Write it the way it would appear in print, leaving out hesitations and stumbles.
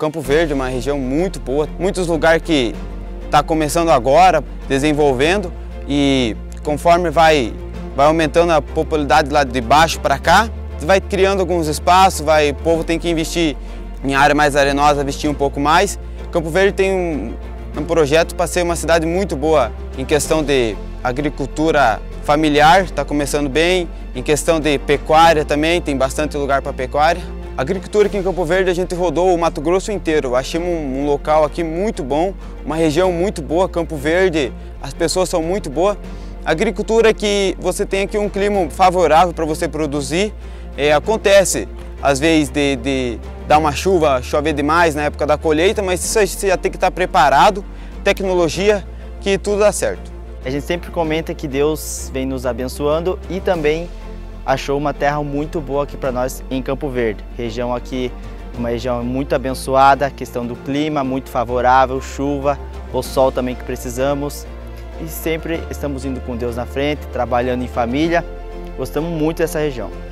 Campo Verde é uma região muito boa, muitos lugares que está começando agora, desenvolvendo, e conforme vai aumentando a popularidade lá de baixo para cá, vai criando alguns espaços, o povo tem que investir em área mais arenosa, investir um pouco mais. Campo Verde tem um projeto para ser uma cidade muito boa em questão de agricultura familiar, está começando bem, em questão de pecuária também, tem bastante lugar para pecuária. A agricultura aqui em Campo Verde a gente rodou o Mato Grosso inteiro, achamos um local aqui muito bom, uma região muito boa, Campo Verde, as pessoas são muito boas. A agricultura que você tem aqui um clima favorável para você produzir, acontece às vezes de dar uma chuva, chover demais na época da colheita, mas você já tem que estar preparado, tecnologia, que tudo dá certo. A gente sempre comenta que Deus vem nos abençoando e também achou uma terra muito boa aqui para nós em Campo Verde. Região aqui, uma região muito abençoada, questão do clima muito favorável, chuva, o sol também que precisamos. E sempre estamos indo com Deus na frente, trabalhando em família. Gostamos muito dessa região.